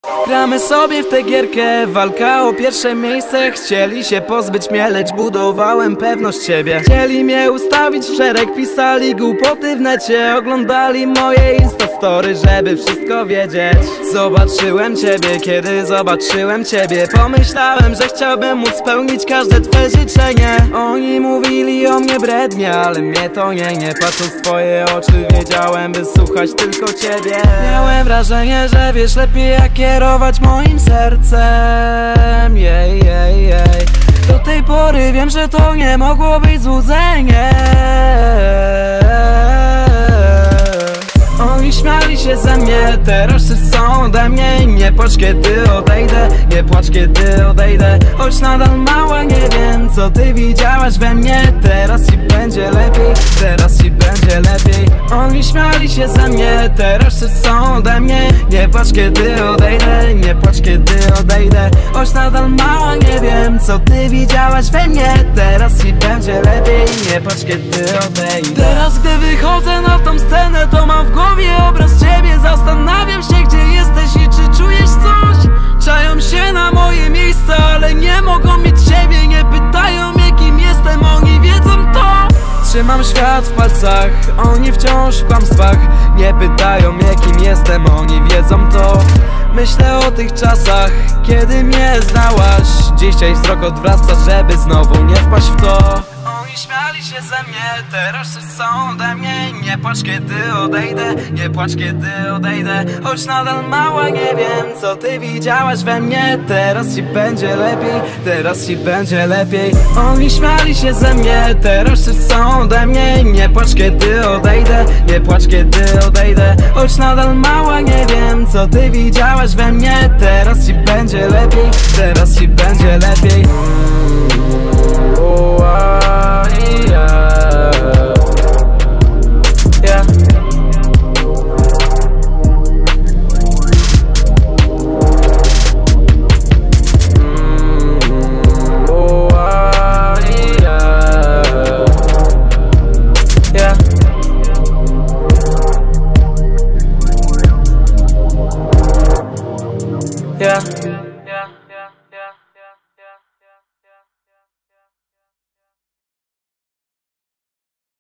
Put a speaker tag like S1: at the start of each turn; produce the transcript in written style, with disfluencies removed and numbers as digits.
S1: Gramy sobie w tę gierkę, walka o pierwsze miejsce. Chcieli się pozbyć mnie, lecz budowałem pewność siebie. Chcieli mnie ustawić w szereg, pisali głupoty w necie. Oglądali moje instastory, żeby wszystko wiedzieć. Zobaczyłem ciebie, kiedy zobaczyłem ciebie. Pomyślałem, że chciałbym móc spełnić każde twoje życzenie. Oni mówili o mnie brednie, ale mnie to nie patrząc w twoje oczy wiedziałem, by słuchać tylko ciebie. Miałem wrażenie, że wiesz lepiej jak kierować moim sercem. Do tej pory wiem, że to nie mogło być złudzenie. Oni śmiali się ze mnie, teraz wszyscy są ode mnie. Nie płacz kiedy odejdę, nie płacz kiedy odejdę. Choć nadal mała, nie wiem co ty widziałaś we mnie. Teraz ci będzie lepiej, teraz ci będzie lepiej. Oni śmiali się ze mnie, teraz wszyscy są ode mnie. Nie płacz kiedy odejdę, nie płacz kiedy odejdę. Choć nadal mała, nie wiem co ty widziałaś we mnie. Teraz ci będzie lepiej, nie płacz kiedy odejdę. Teraz gdy wychodzę na tą scenę, to mam w głowie obraz ciebie. Zastanawiam się gdzie jesteś i czy czujesz coś. Czają się na moje miejsce, ale nie mogą mieć ciebie. Nie pytają mnie kim jestem, oni wiedzą to. Trzymam świat w palcach, oni wciąż w kłamstwach. Nie pytają mnie kim jestem, oni wiedzą to. Myślę o tych czasach, kiedy mnie znałaś. Dzisiaj wzrok odwraca, żeby znowu nie wpaść w to. Oni śmiali się ze mnie, teraz wszyscy są ode mnie. Nie płacz kiedy odejdę, nie płacz kiedy odejdę. Choć nadal mała, nie wiem co ty widziałaś we mnie. Teraz ci będzie lepiej, teraz ci będzie lepiej. Oni śmiali się ze mnie, teraz wszyscy są ode mnie. Nie płacz kiedy odejdę, nie płacz kiedy odejdę. Choć nadal mała, nie wiem co ty widziałaś we mnie. Teraz ci będzie lepiej, teraz ci będzie lepiej. Yeah.